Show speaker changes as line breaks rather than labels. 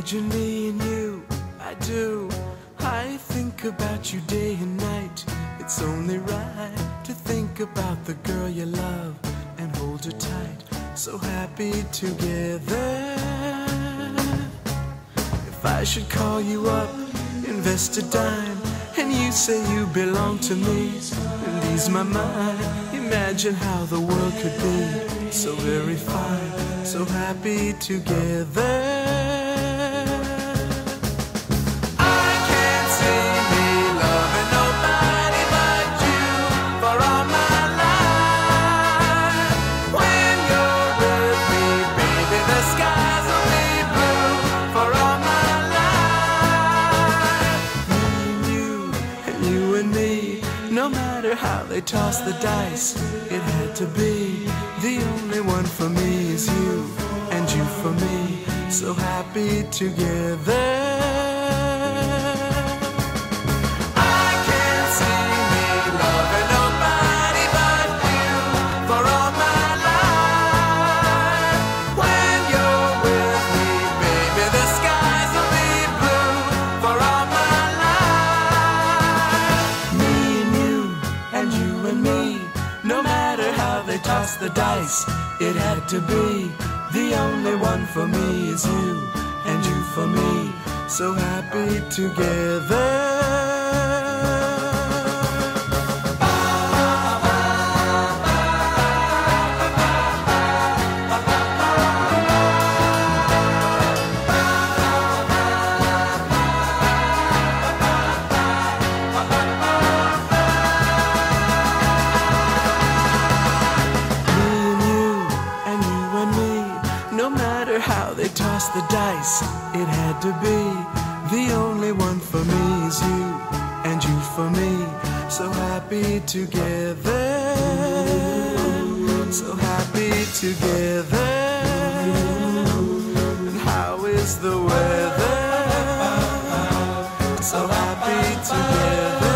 Imagine me and you, I do. I think about you day and night. It's only right to think about the girl you love and hold her tight. So happy together. If I should call you up, invest a dime, and you say you belong to me, and ease my mind. Imagine how the world could be so very fine, so happy together. No matter how they toss the dice, it had to be. The only one for me is you, and you for me, so happy together. Toss the dice, it had to be. The only one for me is you, and you for me, so happy together. No matter how they toss the dice, it had to be. The only one for me is you, and you for me, so happy together. So happy together. And how is the weather? So happy together.